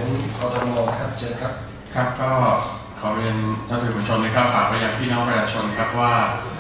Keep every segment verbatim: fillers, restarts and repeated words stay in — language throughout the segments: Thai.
ผมกทมครับเชิญครับครับก็ขอเรียนท่านสื่อมวลชนนะครับฝากไปยังพี่น้องประชาชนครับว่า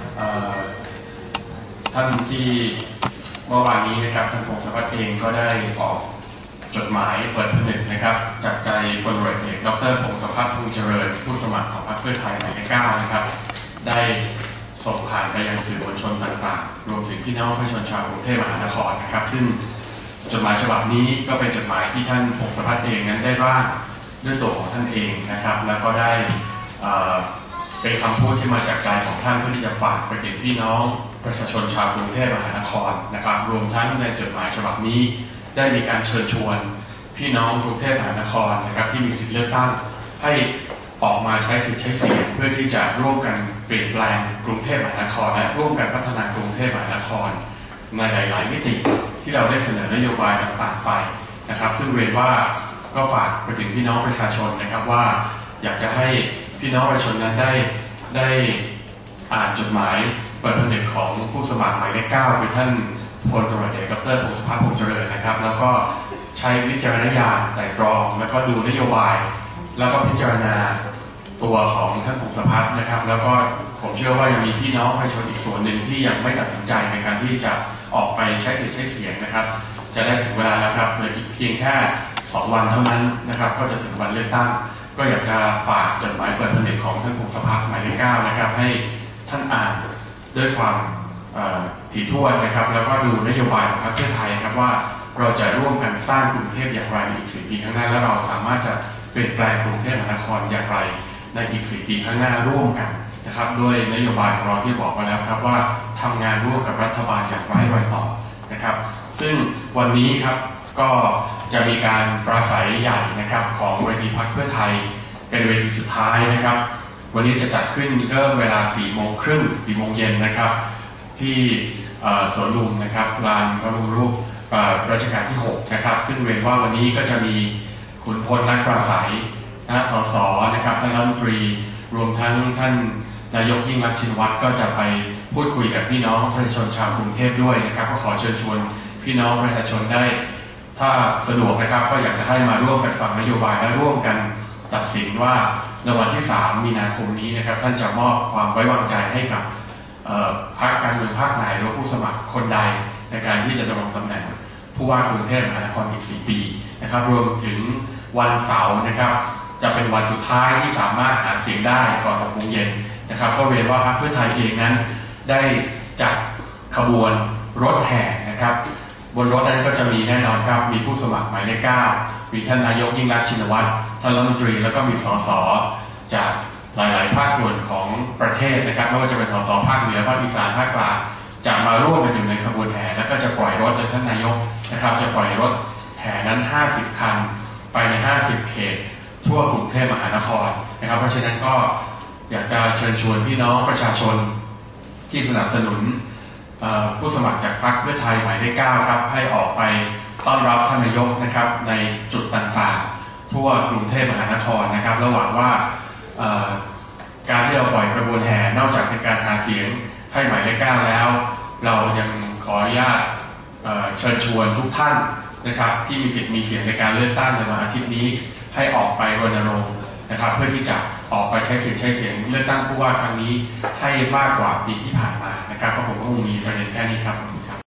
ท่านที่เมื่อวานนี้นะครับท่านพงศพัฒน์เองก็ได้ออกจดหมายเปิดผนึกนะครับจากใจพลเรือเอกดร.พงศพัฒน์ ภูมิเจริญผู้สมัครของพรรคเพื่อไทยหมายเลขเก้านะครับได้ส่งผ่านไปยังสื่อมวลชนต่างๆรวมถึงพี่น้องประชาชนชาวกรุงเทพมหานครนะครับซึ่งจดหมายฉบับนี้ก็เป็นจดหมายที่ท่านพงศพัฒน์เองนั้นได้ร่างด้วยตัวของท่านเองนะครับแล้วก็ได้เป็นคำพูดที่มาจากใจของท่านเพื่อที่จะฝากไปถึงพี่น้องประชาชนชาวกรุงเทพมหานครนะครับรวมทั้งในจดหมายฉบับนี้ได้มีการเชิญชวนพี่น้องกรุงเทพมหานครนะครับที่มีสิทธิเลือกตั้งให้ออกมาใช้สิทธิใช้เสียงเพื่อที่จะร่วมกันเปลี่ยนแปลงกรุงเทพมหานครและร่วมกันพัฒนากรุงเทพมหานครในหลายๆมิติที่เราได้เสนอนโยบายต่างๆไปนะครับซึ่งเรียนว่าก็ฝากไปถึงพี่น้องประชาชนนะครับว่าอยากจะให้พี่น้องประชาชนนั้นได้ได้อ่านจดหมายเปิดผนึกของผู้สมัครหมายเลขเก้าคือท่านพลตำรวจเอกดร.พงศพัฒน์ ภูมิเจริญนะครับแล้วก็ใช้วิจารณญาณไตร่ตรองแล้วก็ดูนโยบายแล้วก็พิจารณาตัวของท่านพงศพัฒน์นะครับแล้วก็ผมเชื่อว่ายังมีพี่น้องประชาชนอีกส่วนหนึ่งที่ยังไม่ตัดสินใจในการที่จะออกไปใช้สิทธิ์ใช้เสียงนะครับจะได้ถึงเวลาแล้วครับเหลืออีกเพียงแค่สองวันเท่านั้นนะครับก็จะถึงวันเลือกตั้งก็อยากจะฝากจดหมายเปิดผนึกของท่านพงศพัฒน์หมายเลขเก้านะครับให้ท่านอ่านด้วยความถี่ถ้วนนะครับแล้วก็ดูนโยบายของพรรคเพื่อไทยครับว่าเราจะร่วมกันสร้างกรุงเทพอย่างไรในอีกสี่ปีข้างหน้าและเราสามารถจะเปลี่ยนแปลงกรุงเทพมหานครอย่างไรในอีกสี่ปีข้างหน้าร่วมกันนะครับด้วยนโยบายของเราที่บอกมาแล้วครับว่าทำงานร่วมกับรัฐบาลอย่างไร้รอยต่อนะครับซึ่งวันนี้ครับก็จะมีการปราศัยใหญ่นะครับของเวทีพรรคเพื่อไทยเป็นเวทีสุดท้ายนะครับวันนี้จะจัดขึ้นเริ่มเวลาสี่โมงครึ่งสี่โมงเย็นนะครับที่สวนลุมนะครับลานพระบรมรูปรัชกาลที่หกนะครับซึ่งเรียนว่าวันนี้ก็จะมีขุนพลนักปราศัยนะสสนะครับท่านรัฐมนตรีรวมทั้งท่านนายกยิ่งรักษณ์ชินวัตรก็จะไปพูดคุยกับพี่น้องประชาชนชาวกรุงเทพด้วยนะครับก็ขอเชิญชวนพี่น้องประชาชนได้ถ้าสะดวกนะครับก็อยากจะให้มาร่วมกันฟังนโยบายและร่วมกันตัดสินว่าในวันที่สามมีนาคมนี้นะครับท่านจะมอบความไว้วางใจให้กับพรรคการเมืองพรรคไหนหรือผู้สมัครคนใดในการที่จะดำรงตำแหน่งผู้ว่ากรุงเทพมหานครอีกสี่ปีนะครับรวมถึงวันเสาร์นะครับจะเป็นวันสุดท้ายที่สามารถหาเสียงได้ก่อนหกโมงเย็นนะครับก็เรียนว่าพรรคเพื่อไทยเองนั้นได้จัดขบวนรถแห่นะครับบนรถนั้นก็จะมีแน่นอนครับมีผู้สมัครหมายเลขเก้ามีท่านนายกยิ่งรักษณ์ชินวัตรท่านรัฐมนตรีแล้วก็มีสสจากหลายๆภาคส่วนของประเทศนะครับไม่ว่าจะเป็นสสภาคเหนือภาคอีสานภาคกลางจะมาร่วมกันอยู่ในขบวนแห่แล้วก็จะปล่อยรถโดยท่านนายกนะครับจะปล่อยรถแห่นั้นห้าสิบคันไปในห้าสิบเขตทั่วกรุงเทพมหานครนะครับเพราะฉะนั้นก็อยากจะเชิญชวนพี่น้องประชาชนที่สนับสนุนผู้สมัครจากพรรคเพื่อไทยหมายเลขเก้าครับให้ออกไปต้อนรับท่านนายกนะครับในจุดต่างๆทั่วกรุงเทพมหานครนะครับระหว่างว่าการที่เราปล่อยกระบวนแห่นอกจากเป็นการหาเสียงให้หมายเลขเก้าแล้วเรายังขออนุญาตเชิญชวนทุกท่านนะครับที่มีสิทธิ์มีเสียงในการเลือกตั้งในวันอาทิตย์นี้ให้ออกไปรณรงค์นะครับเพื่อที่จะออกไปใช้สิทธิ์ใช้เสียงเลือกตั้งผู้ว่าครั้งนี้ให้มากกว่าปีที่ผ่านมานะครับก็ผมก็คงมีประเด็นแค่นี้ครับ